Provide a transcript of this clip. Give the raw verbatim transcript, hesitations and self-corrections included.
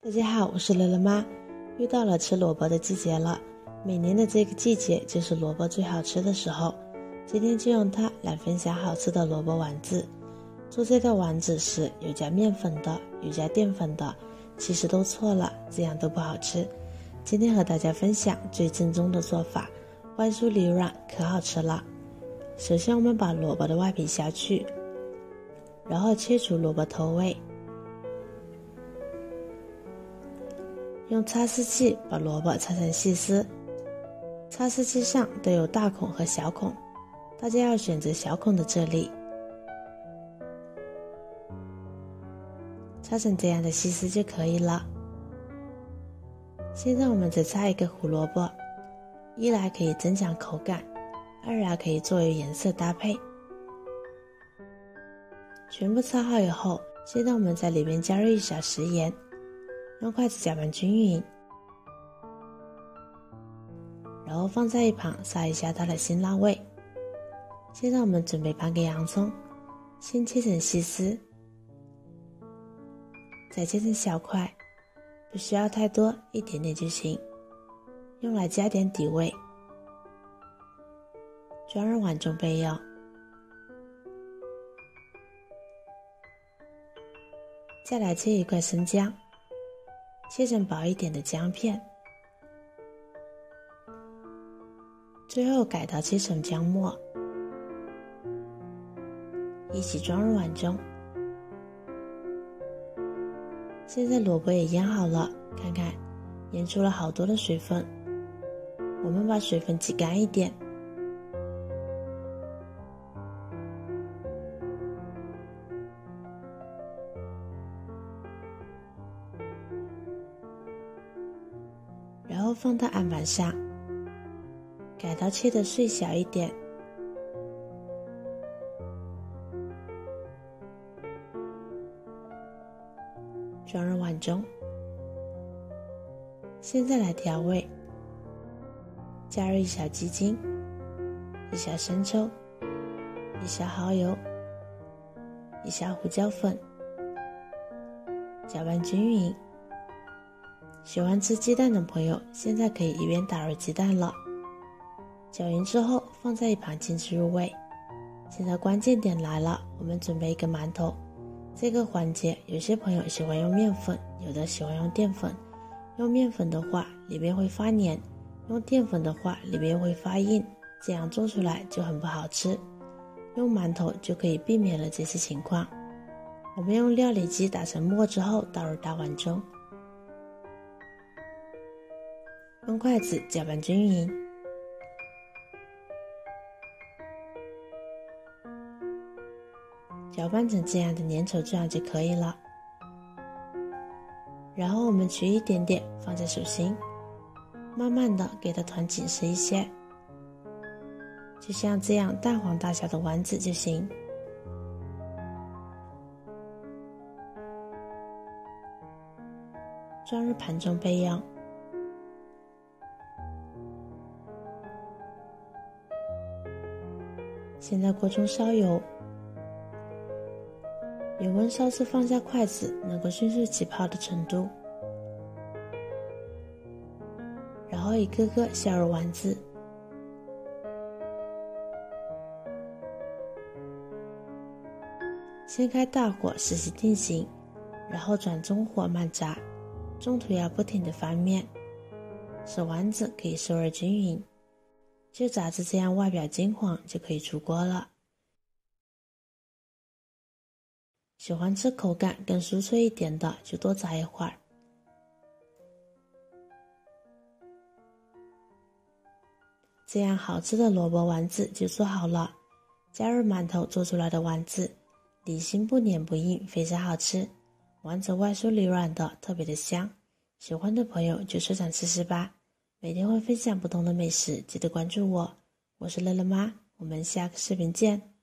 大家好，我是乐乐妈。又到了吃萝卜的季节了，每年的这个季节就是萝卜最好吃的时候。今天就用它来分享好吃的萝卜丸子。做这道丸子时，有加面粉的，有加淀粉的，其实都错了，这样都不好吃。今天和大家分享最正宗的做法，外酥里软，可好吃了。首先我们把萝卜的外皮削去，然后切除萝卜头尾，用擦丝器把萝卜擦成细丝，擦丝器上都有大孔和小孔，大家要选择小孔的这里。擦成这样的细丝就可以了。现在我们再擦一个胡萝卜，一来可以增强口感，二来可以作为颜色搭配。全部擦好以后，现在我们在里面加入一小匙盐，用筷子搅拌均匀，然后放在一旁撒一下它的辛辣味。现在我们准备半个洋葱，先切成细丝，再切成小块，不需要太多，一点点就行，用来加点底味，装入碗中备用。再来切一块生姜，切成薄一点的姜片，最后改刀切成姜末，一起装入碗中。现在萝卜也腌好了，看看腌出了好多的水分，我们把水分挤干一点，然后放到案板上，改刀切得碎小一点，装入碗中。现在来调味，加入一小鸡精，一小生抽，一小蚝油，一小胡椒粉，搅拌均匀。喜欢吃鸡蛋的朋友，现在可以一边打入鸡蛋了。搅匀之后放在一旁静置入味。现在关键点来了，我们准备一个馒头。这个环节有些朋友喜欢用面粉，有的喜欢用淀粉。用面粉的话里面会发黏，用淀粉的话里面会发硬，这样做出来就很不好吃。用馒头就可以避免了这些情况。我们用料理机打成沫之后倒入大碗中，用筷子搅拌均匀，搅拌成这样的粘稠状就可以了。然后我们取一点点放在手心，慢慢的给它团紧实一些，就像这样蛋黄大小的丸子就行。装入盘中备用。现在锅中烧油，油温烧至放下筷子能够迅速起泡的程度，然后一个个下入丸子，先开大火实习定型，然后转中火慢炸，中途要不停地翻面，使丸子可以受热均匀。就炸至这样外表金黄就可以出锅了。喜欢吃口感更酥脆一点的就多炸一会儿。这样好吃的萝卜丸子就做好了。加入馒头做出来的丸子，里心不黏不硬，非常好吃。丸子外酥里软的，特别的香。喜欢的朋友就收藏试试吧。每天会分享不同的美食，记得关注我。我是乐乐妈，我们下个视频见。